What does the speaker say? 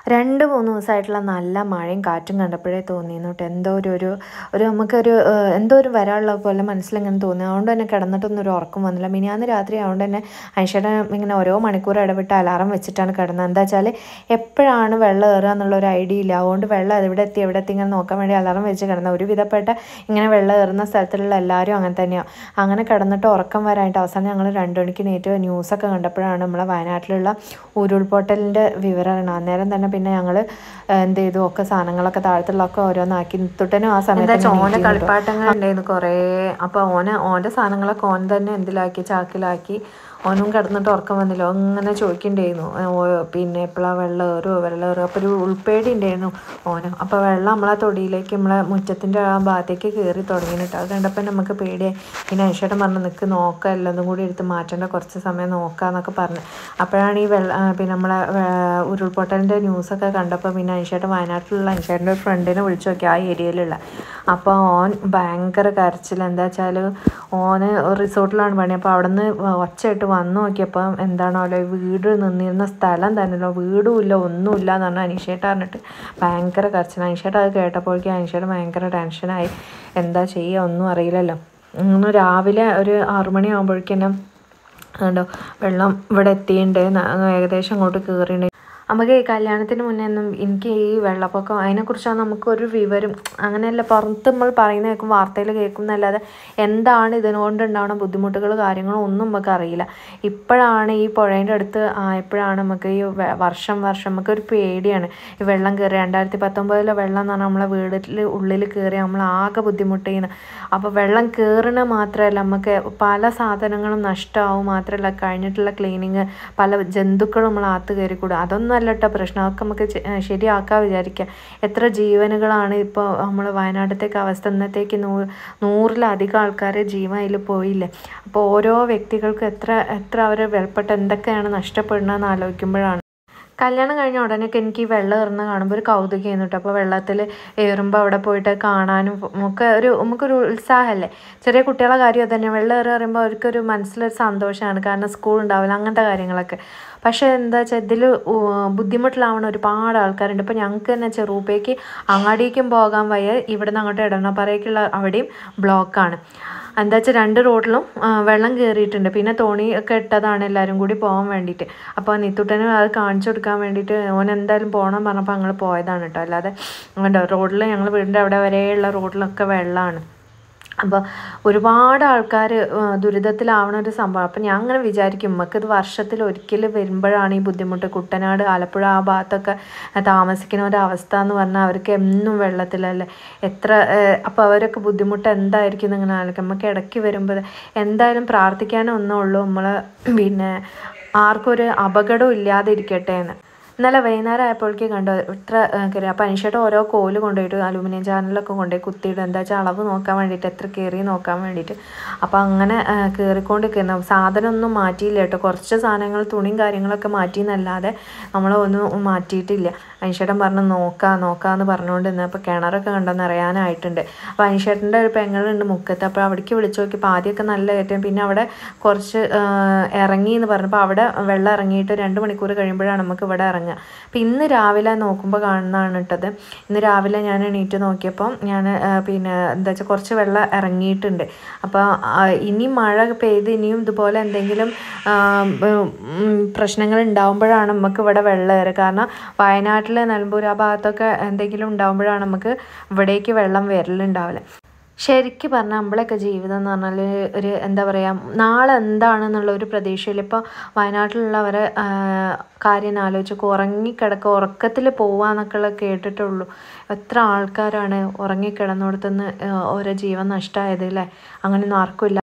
2-3 ദിവസമായിട്ടുള്ള നല്ല മഴയും കാറ്റും കണ്ടപ്പോഴേ തോന്നിയിരുന്നു കേട്ടോ, ഒരു നമുക്കൊരു എന്തോ ഒരു വരാനുള്ള പോലെ മനസ്സിലിങ്ങനെ തോന്നി. അതുകൊണ്ട് തന്നെ കിടന്നിട്ടൊന്നും ഒരു ഉറക്കം വന്നില്ല. മിനിയാന്ന് രാത്രി അതുകൊണ്ട് തന്നെ ഐഷേട്ടൻ ഇങ്ങനെ ഓരോ മണിക്കൂർ ഇടവിട്ട് അലാറം വെച്ചിട്ടാണ് കിടന്നത്. എന്താ വെച്ചാൽ എപ്പോഴാണ് വെള്ളം കയറുക എന്നുള്ളൊരു ഐഡിയ ഇല്ല. അതുകൊണ്ട് വെള്ളം എവിടെ എത്തി ഇങ്ങനെ നോക്കാൻ വേണ്ടി അലാറം വെച്ച് കിടന്നത്. ഒരുവിധപ്പെട്ട ഇങ്ങനെ വെള്ളം കയറുന്ന സ്ഥലത്തുള്ള എല്ലാവരും അങ്ങനെ തന്നെയാണ്. അങ്ങനെ കിടന്നിട്ട് ഉറക്കം വരാനായിട്ട് അവസാനം ഞങ്ങൾ 2 മണിക്ക് നേരിട്ട് ന്യൂസൊക്കെ കണ്ടപ്പോഴാണ് നമ്മളെ വയനാട്ടിലുള്ള ഉരുൾപൊട്ടലിൻ്റെ വിവരമാണ്. അന്നേരം തന്നെ പിന്നെ ഞങ്ങൾ എന്ത് ചെയ്തു, ഒക്കെ സാധനങ്ങളൊക്കെ താഴത്തുള്ളതൊക്കെ ഓരോന്നാക്കി. തൊട്ടനും ആ സമയത്ത് ഓൻ്റെ കളിപ്പാട്ടങ്ങൾ ഉണ്ടായിരുന്നു കുറേ. അപ്പോൾ ഓൻ്റെ സാധനങ്ങളൊക്കെ ഓൻ തന്നെ എന്തിലാക്കി, ചാക്കിലാക്കി. ഓനും കിടന്നിട്ട് ഉറക്കം വന്നില്ല. അങ്ങനെ ചോദിക്കണ്ടായിരുന്നു പിന്നെ എപ്പോഴാണ് വെള്ളം കയറുമോ. അപ്പോൾ ഒരു ഉൾപ്പേടി ഉണ്ടായിരുന്നു ഓനും. അപ്പോൾ വെള്ളം നമ്മളെ തൊടിയിലേക്ക് നമ്മളെ മുറ്റത്തിൻ്റെ ആ ഭാഗത്തേക്ക് കയറി തുടങ്ങിയിട്ട് അത് കണ്ടപ്പോൾ നമുക്ക് പേടിയായി. പിന്നെ ഐഷേട്ടൻ പറഞ്ഞു നിൽക്ക് നോക്കാം, എല്ലാം കൂടി എടുത്ത് മാറ്റേണ്ട, കുറച്ച് സമയം നോക്കാമെന്നൊക്കെ പറഞ്ഞു. അപ്പോഴാണ് ഈ പിന്നെ നമ്മളെ ഉരുൾപൊട്ടലിൻ്റെ ന്യൂസൊക്കെ കണ്ടപ്പോൾ പിന്നെ ഐഷേട്ടൻ വയനാട്ടിലുള്ള ഐഷേട്ടൻ്റെ ഒരു ഫ്രണ്ടിനെ വിളിച്ചു നോക്കി, ആ ഏരിയയിലുള്ള. അപ്പോൾ ഓൻ ഭയങ്കര കരച്ചിൽ. എന്താ വെച്ചാൽ ഓന് റിസോർട്ടിലാണ് പണി. അപ്പോൾ അവിടെ നിന്ന് ഒച്ചയായിട്ട് വന്നു നോക്കിയപ്പോൾ എന്താണല്ലോ വീട് നിന്നിരുന്ന സ്ഥലം തന്നെയല്ലോ, വീടും ഇല്ല ഒന്നുമില്ല എന്ന് പറഞ്ഞാൽ അനീഷേട്ട പറഞ്ഞിട്ട് ഭയങ്കര കരച്ചിൽ. അനീഷേട്ട അത് കേട്ടപ്പോഴേക്കും അനീഷേട്ട ഭയങ്കര ടെൻഷനായി. എന്താ ചെയ്യുക ഒന്നും അറിയില്ലല്ലോ. രാവിലെ ഒരു 6 മണി ആകുമ്പോഴേക്കും കണ്ടോ വെള്ളം ഇവിടെ എത്തിയിട്ടുണ്ട്, ഏകദേശം അങ്ങോട്ട് കയറിയിട്ടുണ്ട്. നമുക്ക് ഈ കല്യാണത്തിന് മുന്നേ ഒന്നും എനിക്ക് ഈ വെള്ളപ്പൊക്കം അതിനെക്കുറിച്ചാണ് നമുക്കൊരു വിവരം അങ്ങനെയല്ല. പുറത്ത് നമ്മൾ പറയുന്ന കേൾക്കും, വാർത്തയിൽ കേൾക്കും എന്നല്ലാതെ എന്താണ് ഇതിനുകൊണ്ടുണ്ടാവുന്ന ബുദ്ധിമുട്ടുകൾ കാര്യങ്ങളും ഒന്നും നമുക്ക് അറിയില്ല. ഇപ്പോഴാണ് ഈ പുഴേൻ്റെ അടുത്ത് ആയപ്പോഴാണ് നമുക്ക് ഈ വർഷം നമുക്കൊരു പേടിയാണ് ഈ വെള്ളം കയറി. 2019 വെള്ളം എന്ന് പറഞ്ഞാൽ നമ്മളെ വീട്ടിൽ ഉള്ളിൽ കയറി നമ്മൾ ആകെ ബുദ്ധിമുട്ട് ചെയ്യുന്നത്. അപ്പോൾ വെള്ളം കയറണ മാത്രമല്ല നമുക്ക് പല സാധനങ്ങളും നഷ്ടമാവും. മാത്രമല്ല കഴിഞ്ഞിട്ടുള്ള ക്ലീനിങ്, പല ജന്തുക്കളും നമ്മൾ അകത്ത് കയറിക്കൂടും. അതൊന്നും അല്ലട്ടോ പ്രശ്നം, അതൊക്കെ നമുക്ക് ശരിയാക്കാൻ വിചാരിക്കുക. എത്ര ജീവനുകളാണ് ഇപ്പോൾ നമ്മൾ വയനാട്ടിലത്തേക്ക് അവസ്ഥ. ഇന്നത്തേക്ക് 100-ലധികം ആൾക്കാരെ ജീവൻ അതിൽ പോയില്ലേ. അപ്പോൾ ഓരോ വ്യക്തികൾക്കും എത്ര അവർ വിലപ്പെട്ട എന്തൊക്കെയാണ് നഷ്ടപ്പെടുന്നതെന്ന് ആലോചിക്കുമ്പോഴാണ്. കല്യാണം കഴിഞ്ഞ ഉടനെയൊക്കെ എനിക്ക് ഈ വെള്ളം കയറുന്ന കാണുമ്പോൾ ഒരു കൗതുകമായിരുന്നു കേട്ടോ. അപ്പോൾ വെള്ളത്തിൽ ഏറുമ്പോൾ അവിടെ പോയിട്ട് കാണാനും നമുക്കൊരു ഉത്സാഹമല്ലേ. ചെറിയ കുട്ടികളെ കാര്യം തന്നെ, വെള്ളം പറയുമ്പോൾ അവർക്കൊരു മനസ്സിലൊരു സന്തോഷമാണ്. കാരണം സ്കൂൾ ഉണ്ടാവില്ല അങ്ങനത്തെ കാര്യങ്ങളൊക്കെ. പക്ഷേ എന്താ വെച്ചാൽ ഇതിൽ ബുദ്ധിമുട്ടിലാവണ ഒരുപാട് ആൾക്കാരുണ്ട്. ഇപ്പോൾ ഞങ്ങൾക്ക് തന്നെ ചെറുപ്പേക്ക് അങ്ങാടിക്കും പോകാൻ വയ്യ, ഇവിടുന്ന് അങ്ങോട്ട് എടണപ്പാറയ്ക്കുള്ള അവിടെയും ബ്ലോക്കാണ്. എന്താ വെച്ചാൽ 2 റോഡിലും വെള്ളം കയറിയിട്ടുണ്ട്. പിന്നെ തോണി ഒക്കെ ഇട്ടതാണ് എല്ലാവരും കൂടി പോകാൻ വേണ്ടിയിട്ട്. അപ്പോൾ നിത്തുട്ടന് അത് കാണിച്ചു കൊടുക്കാൻ വേണ്ടിയിട്ട് ഓൻ എന്തായാലും പോകണം പറഞ്ഞപ്പോൾ ഞങ്ങൾ പോയതാണ് കേട്ടോ. അല്ലാതെ റോഡിൽ ഞങ്ങൾ വീടിൻ്റെ അവിടെ വരെയുള്ള റോഡിലൊക്കെ വെള്ളമാണ്. അപ്പോൾ ഒരുപാട് ആൾക്കാർ ദുരിതത്തിലാവണ ഒരു സംഭവം. അപ്പം ഞാൻ അങ്ങനെ വിചാരിക്കും, നമുക്കിത് വർഷത്തിൽ ഒരിക്കൽ വരുമ്പോഴാണ് ഈ ബുദ്ധിമുട്ട്. കുട്ടനാട്, ആലപ്പുഴ ആ ഭാഗത്തൊക്കെ താമസിക്കുന്ന ഒരവസ്ഥ എന്ന് പറഞ്ഞാൽ അവർക്ക് എന്നും വെള്ളത്തിലല്ലേ. അപ്പോൾ അവരൊക്കെ ബുദ്ധിമുട്ട് എന്തായിരിക്കും എന്നിങ്ങനെ ആലോചിക്കും. നമുക്ക് ഇടയ്ക്ക് വരുമ്പോൾ എന്തായാലും പ്രാർത്ഥിക്കാനേ ഒന്നുള്ളൂ, നമ്മൾ പിന്നെ ആർക്കൊരു അപകടവും ഇല്ലാതിരിക്കട്ടെ എന്ന്. ഇന്നലെ വൈകുന്നേരം ആയപ്പോഴേക്ക് കണ്ടോ ഇത്ര കയറി. അപ്പോൾ അനീഷേട്ടൻ ഓരോ കോല് കൊണ്ടുപോയിട്ട് അലൂമിനിയം ചാനലൊക്കെ കൊണ്ടുപോയി കുത്തിയിട്ട് എന്താ വെച്ചാൽ അളവ് നോക്കാൻ വേണ്ടിയിട്ട്, എത്ര കയറി നോക്കാൻ വേണ്ടിയിട്ട്. അപ്പോൾ അങ്ങനെ കയറിക്കൊണ്ടിരിക്കുന്നു. സാധനം ഒന്നും മാറ്റിയില്ല കേട്ടോ. കുറച്ച് സാധനങ്ങൾ തുണിയും കാര്യങ്ങളൊക്കെ മാറ്റിയെന്നല്ലാതെ നമ്മളൊന്നും മാറ്റിയിട്ടില്ല. അനീഷേട്ടൻ പറഞ്ഞ് നോക്കാമെന്ന് പറഞ്ഞുകൊണ്ട് നിന്ന്. അപ്പോൾ കിണറൊക്കെ കണ്ടെന്ന് അറിയാനായിട്ടുണ്ട്. അപ്പോൾ അനീഷേട്ടൻ്റെ ഒരു പെങ്ങളുണ്ട് മുക്കത്ത്. അപ്പോൾ അവിടേക്ക് വിളിച്ചു നോക്കിയപ്പോൾ ആദ്യമൊക്കെ നല്ല കയറ്റം, പിന്നെ അവിടെ കുറച്ച് ഇറങ്ങി എന്ന് പറഞ്ഞപ്പോൾ അവിടെ വെള്ളം ഇറങ്ങിയിട്ട് 2 മണിക്കൂർ കഴിയുമ്പോഴാണ് നമുക്ക് ഇവിടെ ഇറങ്ങുക. അപ്പം ഇന്ന് രാവിലെ നോക്കുമ്പോൾ കാണുന്നതാണ് ഇട്ടത്. ഇന്ന് രാവിലെ ഞാൻ എണീറ്റ് നോക്കിയപ്പോൾ ഞാൻ പിന്നെ എന്താ വെച്ചാൽ കുറച്ച് വെള്ളം ഇറങ്ങിയിട്ടുണ്ട്. അപ്പോൾ ഇനി മഴ പെയ്ത് ഇനിയും ഇതുപോലെ എന്തെങ്കിലും പ്രശ്നങ്ങൾ ഉണ്ടാകുമ്പോഴാണ് നമുക്ക് ഇവിടെ വെള്ളം കയറുക. കാരണം വയനാട്ടിൽ, നിലമ്പൂർ ആ ഭാഗത്തൊക്കെ എന്തെങ്കിലും ഉണ്ടാകുമ്പോഴാണ് നമുക്ക് ഇവിടേക്ക് വെള്ളം വരലുണ്ടാവില്ല. ശരിക്കും പറഞ്ഞാൽ നമ്മളൊക്കെ ജീവിതം എന്ന് പറഞ്ഞാൽ ഒരു എന്താ പറയുക, നാളെ എന്താണെന്നുള്ള ഒരു പ്രതീക്ഷയിൽ. ഇപ്പോൾ വയനാട്ടിലുള്ളവരെ കാര്യം ആലോചിച്ച് ഉറങ്ങിക്കിടക്കുക, ഉറക്കത്തിൽ പോവാന്നൊക്കെ കേട്ടിട്ടുള്ളൂ. എത്ര ആൾക്കാരാണ് ഉറങ്ങിക്കിടന്നിടത്തുനിന്ന് ഓരോ ജീവൻ നഷ്ടമായത് അല്ലേ. അങ്ങനെയൊന്നും ആർക്കും ഇല്ല.